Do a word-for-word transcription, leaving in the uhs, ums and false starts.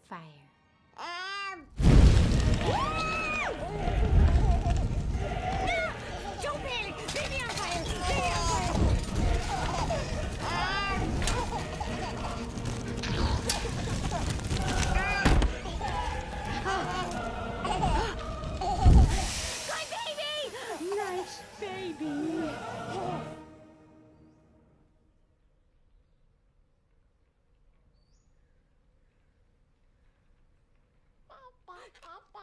fire. Um. Don't panic! Baby on fire! Baby on fire! Good baby! Nice baby! Papa, Papa.